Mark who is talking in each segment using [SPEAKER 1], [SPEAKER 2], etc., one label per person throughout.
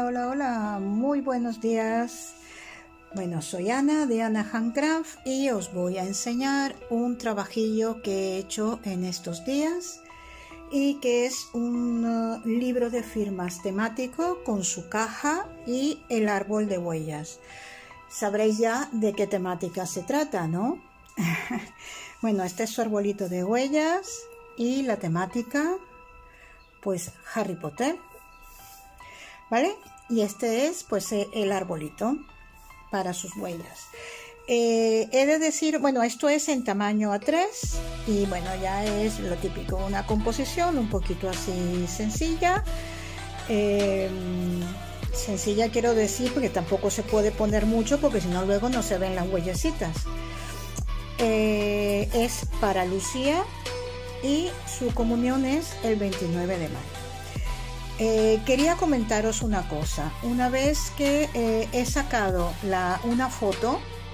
[SPEAKER 1] Hola, muy buenos días. Bueno, soy Ana de Ana Handcraft y os voy a enseñar un trabajillo que he hecho en estos días y que es un libro de firmas temático con su caja y el árbol de huellas. Sabréis ya de qué temática se trata, ¿no? Bueno, este es su arbolito de huellas y la temática, pues Harry Potter, ¿vale? Y este es pues el arbolito para sus huellas. He de decir, bueno, esto es en tamaño A3 y bueno, ya es lo típico, una composición un poquito así sencilla. Sencilla quiero decir porque tampoco se puede poner mucho porque si no luego no se ven las huellecitas. Es para Lucía y su comunión es el 29 de mayo. Quería comentaros una cosa. Una vez que he sacado una foto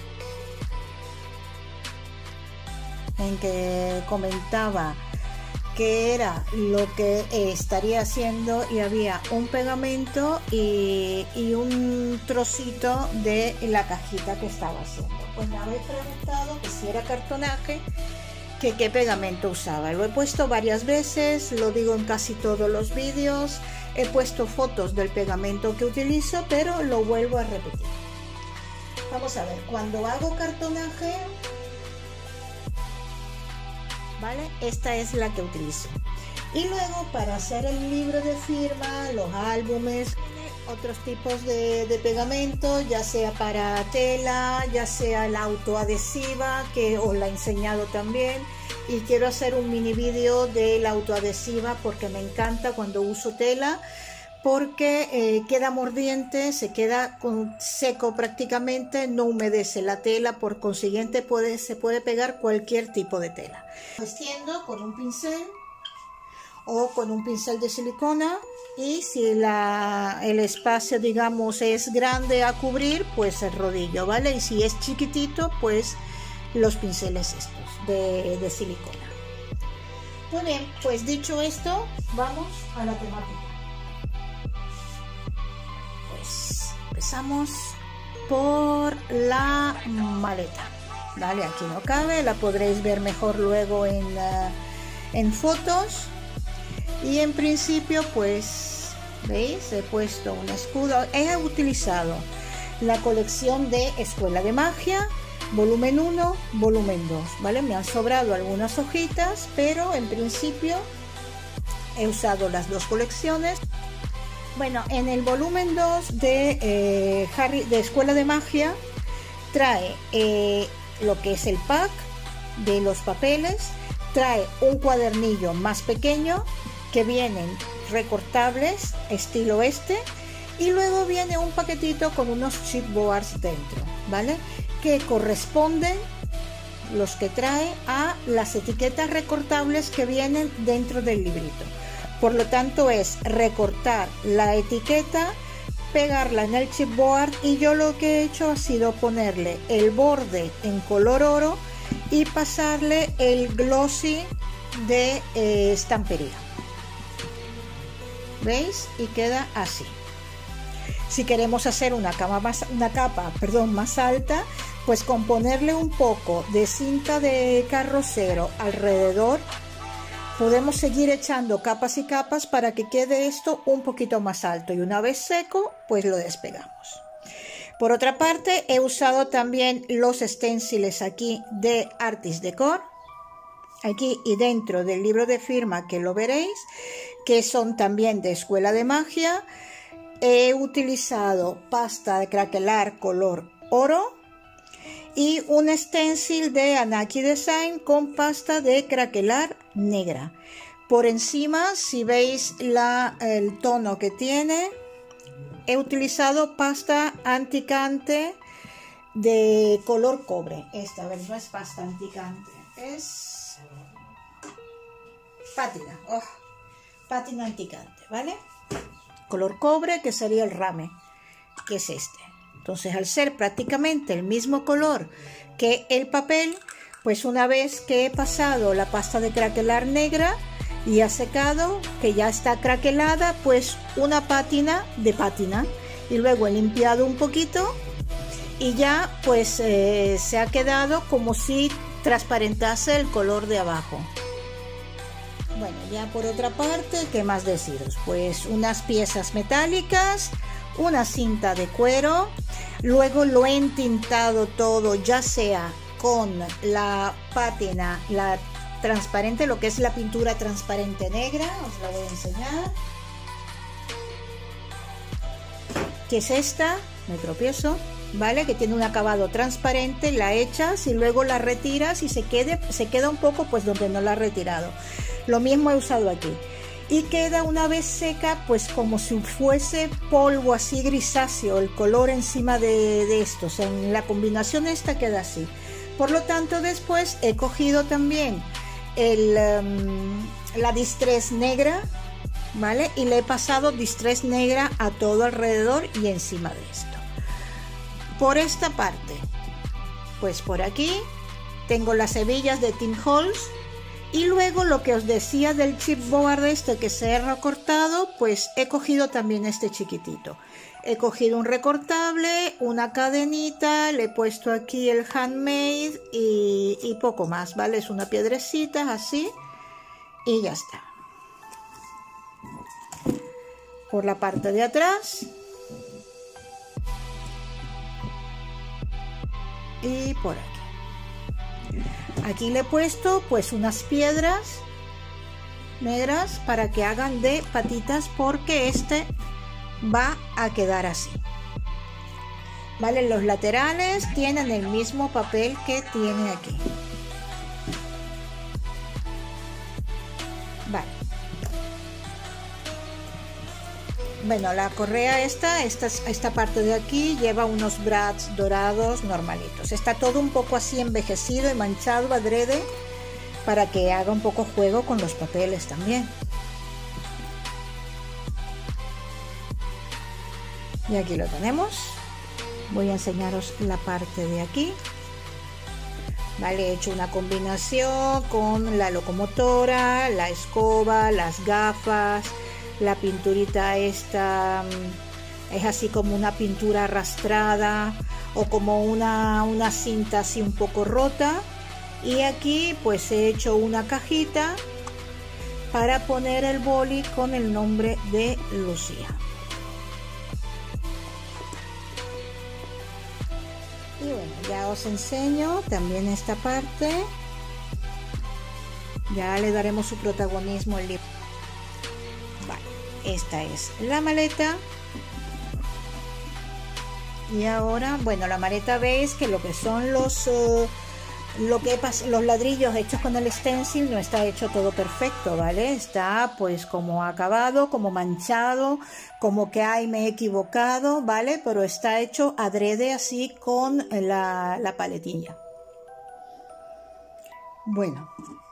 [SPEAKER 1] en que comentaba que era lo que estaría haciendo y había un pegamento y un trocito de la cajita que estaba haciendo, pues me habéis preguntado que si era cartonaje, que qué pegamento usaba. Lo he puesto varias veces, lo digo en casi todos los vídeos, he puesto fotos del pegamento que utilizo, pero lo vuelvo a repetir. Vamos a ver, cuando hago cartonaje, ¿vale? Esta es la que utilizo. Y luego para hacer el libro de firma, los álbumes, otros tipos de pegamento, ya sea para tela, ya sea la autoadhesiva, que os la he enseñado también. Y quiero hacer un mini vídeo de la autoadhesiva porque me encanta cuando uso tela, porque queda mordiente, se queda seco prácticamente, no humedece la tela, por consiguiente se puede pegar cualquier tipo de tela. Extiendo con un pincel o con un pincel de silicona y si el espacio digamos es grande a cubrir, pues el rodillo, ¿vale? Y si es chiquitito, pues los pinceles estos de silicona. Muy bien, pues dicho esto, vamos a la temática. Empezamos por la maleta, ¿vale? Aquí no cabe, la podréis ver mejor luego en fotos. Y en principio, pues, ¿veis? He puesto un escudo. He utilizado la colección de Escuela de Magia, volumen 1, volumen 2, ¿vale? Me han sobrado algunas hojitas, pero en principio he usado las dos colecciones. Bueno, en el volumen 2 de Escuela de Magia trae lo que es el pack de los papeles, trae un cuadernillo más pequeño que vienen recortables estilo y luego viene un paquetito con unos chipboards dentro, ¿vale? Que corresponden, los que trae, a las etiquetas recortables que vienen dentro del librito. Por lo tanto es recortar la etiqueta, pegarla en el chipboard y yo lo que he hecho ha sido ponerle el borde en color oro y pasarle el glossy de estampería. ¿Veis? Y queda así. Si queremos hacer una capa más alta, pues con ponerle un poco de cinta de carrocero alrededor, podemos seguir echando capas y capas para que quede esto un poquito más alto y una vez seco pues lo despegamos. Por otra parte, he usado también los stenciles aquí de Artist Decor, aquí y dentro del libro de firma, que lo veréis, que son también de Escuela de Magia. He utilizado pasta de craquelar color oro y un stencil de Anaki Design con pasta de craquelar negra. Por encima, si veis el tono que tiene, he utilizado pasta anticante de color cobre. Esta, a ver, no es pasta anticante, es pátina, pátina anticante, ¿vale? Color cobre, que sería el rame, que es este. Entonces, al ser prácticamente el mismo color que el papel, pues una vez que he pasado la pasta de craquelar negra y ha secado, que ya está craquelada, pues una pátina de pátina y luego he limpiado un poquito y ya pues se ha quedado como si transparentase el color de abajo. Bueno, ya por otra parte, ¿qué más deciros? Pues unas piezas metálicas, una cinta de cuero, luego lo he entintado todo, ya sea con la pátina, la transparente, lo que es la pintura transparente negra, os la voy a enseñar, que es esta, me tropiezo, ¿vale? Que tiene un acabado transparente, la echas y luego la retiras y se queda un poco pues donde no la he retirado. Lo mismo he usado aquí. Y queda una vez seca pues como si fuese polvo así grisáceo, el color encima de esto, o sea, en la combinación esta queda así. Por lo tanto después he cogido también la distress negra, ¿vale? Y le he pasado distress negra a todo alrededor y encima de esto. Por esta parte, pues por aquí tengo las hebillas de Tim Holtz. Y luego lo que os decía del chipboard este que se ha recortado, pues he cogido también este chiquitito. He cogido un recortable, una cadenita, le he puesto aquí el handmade y poco más, ¿vale? Es una piedrecita así y ya está. Por la parte de atrás y por aquí. Aquí le he puesto pues unas piedras negras para que hagan de patitas porque este va a quedar así. Vale, los laterales tienen el mismo papel que tiene aquí. Vale. Bueno, la correa esta parte de aquí lleva unos brads dorados normalitos. Está todo un poco así envejecido y manchado adrede para que haga un poco juego con los papeles también. Y aquí lo tenemos. Voy a enseñaros la parte de aquí. Vale, he hecho una combinación con la locomotora, la escoba, las gafas. La pinturita esta es así como una pintura arrastrada o como una cinta así un poco rota. Y aquí pues he hecho una cajita para poner el boli con el nombre de Lucía. Y bueno, ya os enseño también esta parte. Ya le daremos su protagonismo al libro. Esta es la maleta. Y ahora, bueno, la maleta veis que lo que son los ladrillos hechos con el stencil no está hecho todo perfecto, ¿vale? Está pues como acabado, como manchado, como que me he equivocado, ¿vale? Pero está hecho adrede así con la paletilla. Bueno.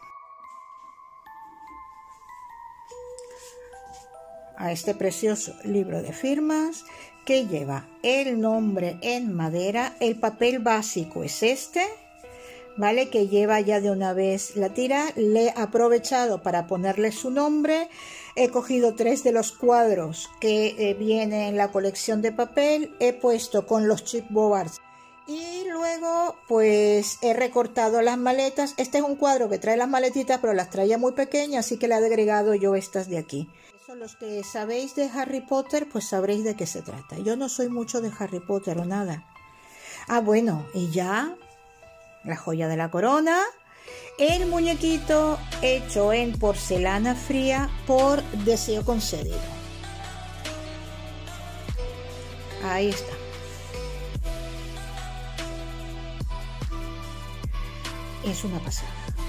[SPEAKER 1] A este precioso libro de firmas que lleva el nombre en madera. El papel básico es este, ¿vale? Que lleva ya de una vez la tira. Le he aprovechado para ponerle su nombre. He cogido 3 de los cuadros que vienen en la colección de papel. He puesto con los chipboards. Y luego pues he recortado las maletas. Este es un cuadro que trae las maletitas, pero las traía muy pequeñas, así que le he agregado yo estas de aquí. Los que sabéis de Harry Potter pues sabréis de qué se trata. Yo no soy mucho de Harry Potter o nada. Ah, bueno, y ya la joya de la corona, el muñequito hecho en porcelana fría por deseo concedido. Ahí está. Es una pasada.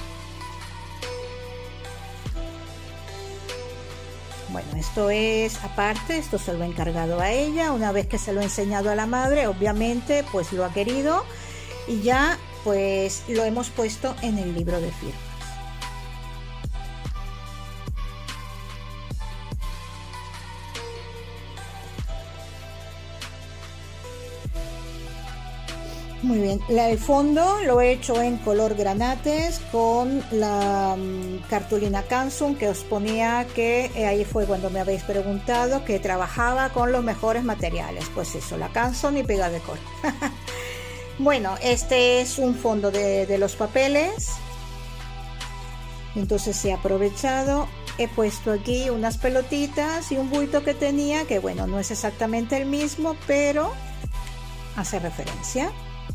[SPEAKER 1] Bueno, esto es aparte, esto se lo he encargado a ella. Una vez que se lo he enseñado a la madre, obviamente pues lo ha querido y ya pues lo hemos puesto en el libro de firmas. Muy bien, el fondo lo he hecho en color granates con la cartulina Canson, que os ponía que ahí fue cuando me habéis preguntado que trabajaba con los mejores materiales. Pues eso, la Canson y Pegabecor. Bueno, este es un fondo de los papeles. Entonces he aprovechado, he puesto aquí unas pelotitas y un bulto que tenía, que bueno, no es exactamente el mismo, pero hace referencia.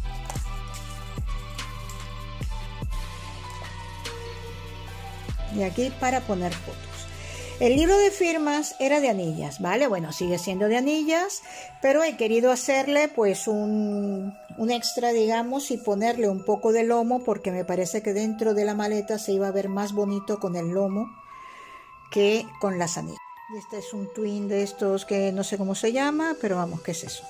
[SPEAKER 1] Y aquí para poner fotos. El libro de firmas era de anillas, ¿vale? Bueno, sigue siendo de anillas, pero he querido hacerle pues un extra, digamos, y ponerle un poco de lomo, porque me parece que dentro de la maleta se iba a ver más bonito con el lomo que con las anillas. Y este es un twin de estos que no sé cómo se llama, pero vamos, ¿qué es eso?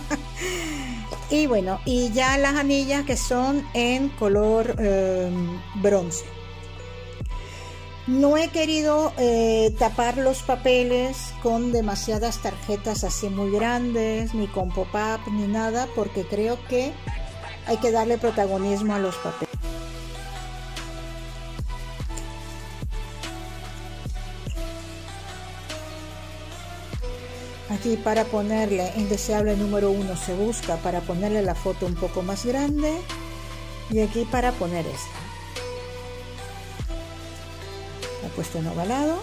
[SPEAKER 1] Y bueno, y ya las anillas que son en color bronce. No he querido tapar los papeles con demasiadas tarjetas así muy grandes, ni con pop-up, ni nada, porque creo que hay que darle protagonismo a los papeles. Aquí para ponerle indeseable número 1 se busca para ponerle la foto un poco más grande, y aquí para poner esta. He puesto en ovalado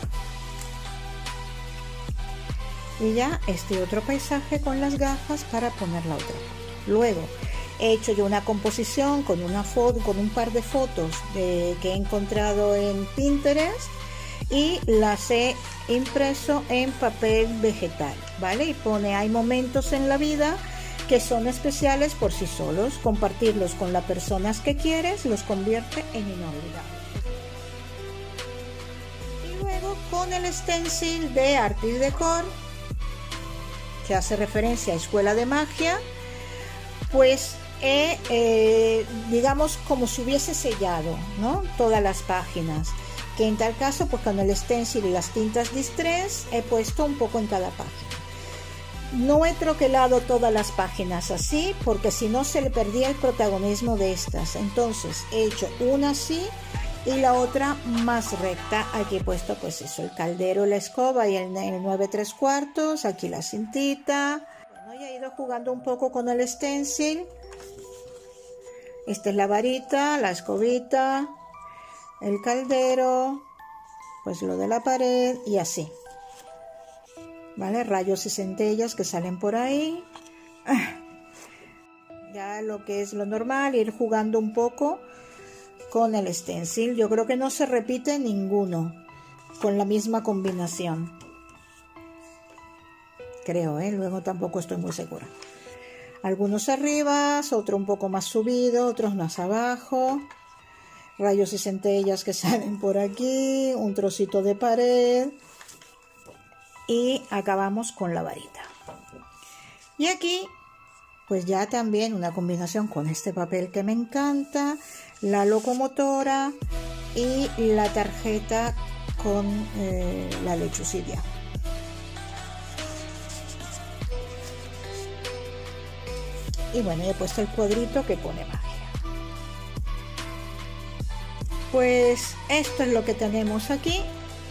[SPEAKER 1] y ya este otro paisaje con las gafas para poner la otra foto. Luego he hecho yo una composición con una foto, con un par de fotos que he encontrado en Pinterest, y las he impreso en papel vegetal, ¿vale? Y pone: hay momentos en la vida que son especiales por sí solos, compartirlos con las personas que quieres los convierte en inolvidables. Con el stencil de Art y Decor, que hace referencia a Escuela de Magia, pues digamos como si hubiese sellado, ¿no?, todas las páginas, que en tal caso pues con el stencil y las tintas Distress he puesto un poco en cada página. No he troquelado todas las páginas así, porque si no se le perdía el protagonismo de estas. Entonces he hecho una así y la otra más recta. Aquí he puesto pues eso, el caldero, la escoba y el 9 3/4, aquí la cintita. Bueno, ya he ido jugando un poco con el stencil. Esta es la varita, la escobita, el caldero, pues lo de la pared y así, ¿vale? Rayos y centellas que salen por ahí. Ya lo que es lo normal, ir jugando un poco con el stencil. Yo creo que no se repite ninguno con la misma combinación, creo, luego tampoco estoy muy segura. Algunos arriba, otro un poco más subido, otros más abajo, rayos y centellas que salen por aquí, un trocito de pared, y acabamos con la varita. Y aquí pues ya también una combinación con este papel que me encanta, la locomotora y la tarjeta con la lechucilla. Y bueno, he puesto el cuadrito que pone magia. Pues esto es lo que tenemos aquí.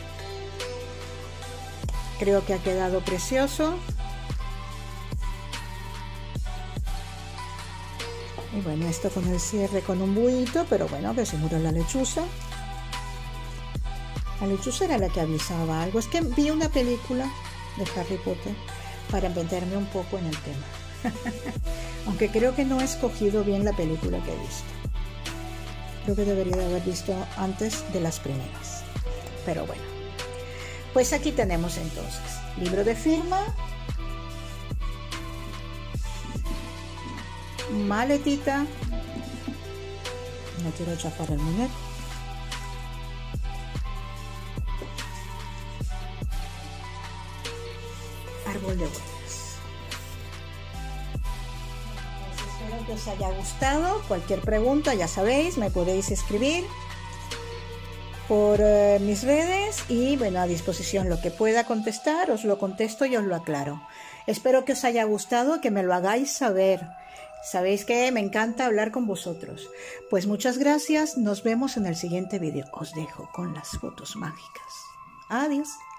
[SPEAKER 1] Creo que ha quedado precioso. Y bueno, esto con el cierre con un buito, pero bueno, que seguro la lechuza. La lechuza era la que avisaba algo. Es que vi una película de Harry Potter para meterme un poco en el tema. Aunque creo que no he escogido bien la película que he visto. Creo que debería de haber visto antes de las primeras. Pero bueno. Pues aquí tenemos entonces libro de firma, maletita, no quiero chafar el muñeco, árbol de huellas. Pues espero que os haya gustado. Cualquier pregunta, ya sabéis, me podéis escribir por mis redes, y bueno, a disposición lo que pueda contestar, os lo contesto y os lo aclaro. Espero que os haya gustado, que me lo hagáis saber, Sabéis que me encanta hablar con vosotros. Pues muchas gracias, nos vemos en el siguiente vídeo. Os dejo con las fotos mágicas. Adiós.